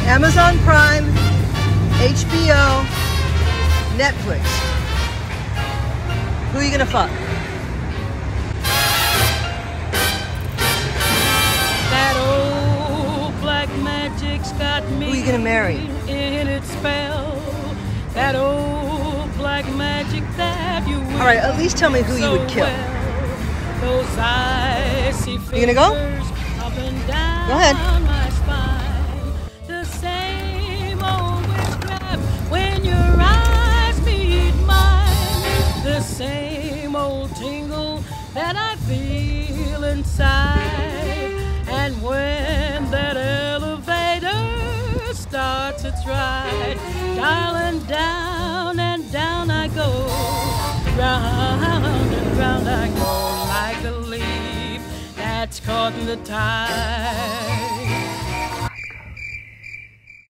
Amazon Prime, HBO, Netflix. Who are you gonna fuck? That old black magic's got me. Who are you gonna marry? In its spell. That old black magic that you. All right, at least tell me who you would kill. Those icy You gonna go? Up and down Go ahead. my spine. The same old witchcraft when your eyes meet mine. The same old tingle that I feel inside. And when that elevator starts its ride, darling, down and down I go. Round and round I go like a leaf that's caught in the tide.